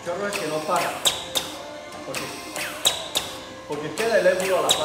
chorro es que no para, porque queda el émulo a la par.